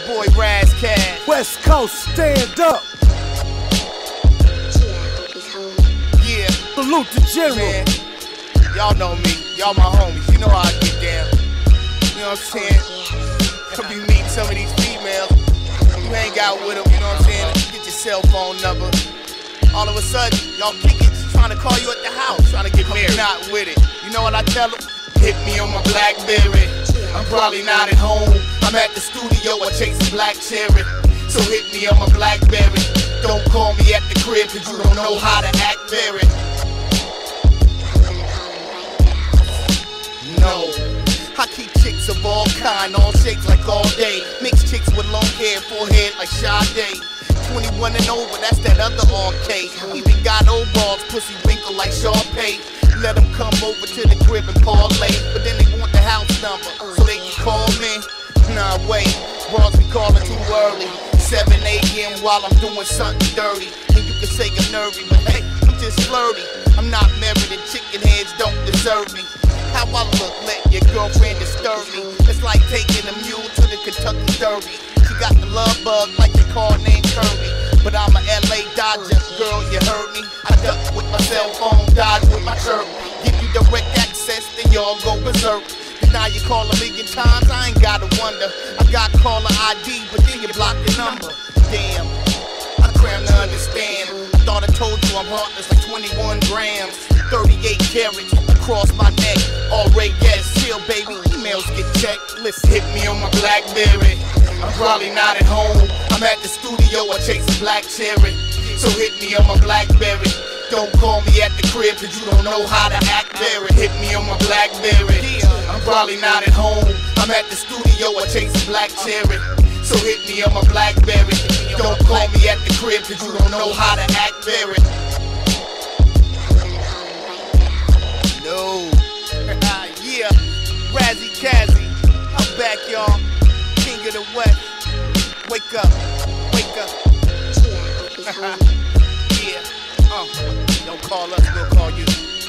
boy Ras Kass. West Coast, stand up. Yeah, Salute the general. man. Y'all know me. Y'all my homies. You know how I get down. You know what I'm saying? I'll be meeting some of these females. You hang out with them, you know what I'm saying? Get your cell phone number. All of a sudden, y'all kick it, trying to call you at the house, trying to get married. Not with it. You know what I tell them? Hit me on my Blackberry. I'm probably not at home. I'm at the studio, I chasing black cherry. So hit me on my Blackberry. Don't call me at the crib, cause you don't know how to act very. No, I keep chicks of all kind, all shapes like all day. Mixed chicks with long hair, forehead like Sade. 21 and over, that's that other arcade. Even got old balls, pussy wrinkle like Sharpay. Let them come over to the crib and parlay, but then they want the house number, so they can call me. Nah, wait, bros be calling too early. 7 a.m. while I'm doing something dirty. And you can say I'm nervy, but hey, I'm just flirty. I'm not married and chicken heads don't deserve me. How I look, let your girlfriend disturb me. It's like taking a mule to the Kentucky Derby. She got the love bug like the car named Kirby. But I'm a LA Dodger, girl, you heard me. I duck with my cell phone, dodge with my chirp. Give you direct access, then y'all go berserk. Now you call a million times, I ain't gotta wonder. I got caller ID, but then you block the number. Damn, I cram to understand. I thought I told you I'm heartless like 21 grams. 38 carats across my neck. Already yes, chill baby, emails get checked. Listen, hit me on my Blackberry. I'm probably not at home. I'm at the studio, I chasing black cherry. So hit me on my Blackberry. Don't call me at the crib, cause you don't know how to act very. Hit me on my Blackberry. I'm probably not at home. I'm at the studio, I chasing black cherry. So hit me on my Blackberry. Don't call me at the crib, cause you don't know how to act very. No. Yeah, Razzie Kazzy. I'm back, y'all. King of the West. Wake up. Wake up. Yeah. Don't call us, we'll call you.